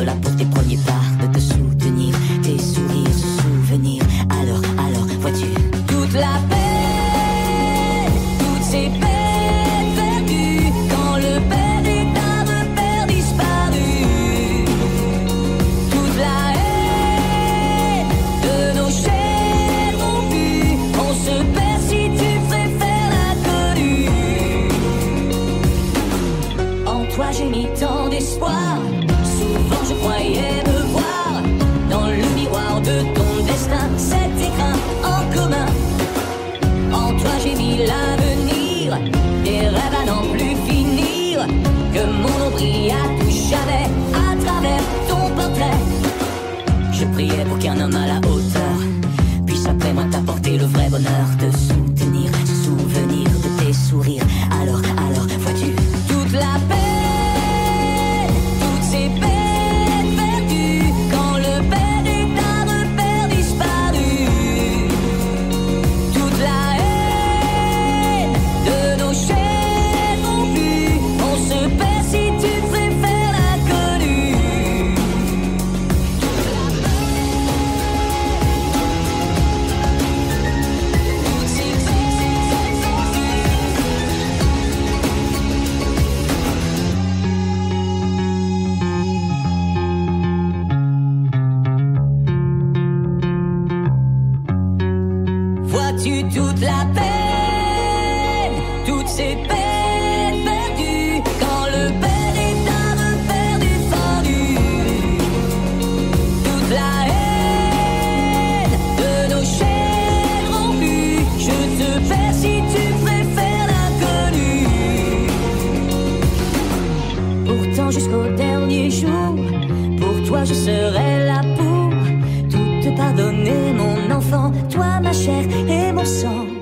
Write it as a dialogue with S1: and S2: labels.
S1: là pour tes premiers pas, de te soutenir, tes sourires, ce souvenir. Alors, vois-tu toute la peine, toutes ces peines perdues, quand le père est un repère disparu. Toute la haine de nos chairs rompues, on se perd si tu préfères l'inconnu. En toi j'ai mis tant d'espoir, souvent je croyais me voir dans le miroir de ton destin, cet écrin en commun. En toi j'ai mis l'avenir, des rêves à n'en plus finir, que mon nom brille à tout jamais à travers ton portrait. Je priais pour qu'un homme à la hauteur puisse après moi t'apporter le vrai bonheur, te soutenir, se souvenir de tes sourires. Alors, vois-tu toute la peine, toutes ces peines perdues, quand le père est un repère disparu. Toute la haine de nos chairs rompues, on se perd si tu préfères l'inconnu. Vois-tu toute la peine, toutes ces peines perdues, quand le père est un repère défendu. Toute la haine de nos chairs rompues, je te perds si tu préfères l'inconnu. Pourtant jusqu'au dernier jour, pour toi je serai là pour tout te pardonner, mon enfant, toi ma chair et mon sang.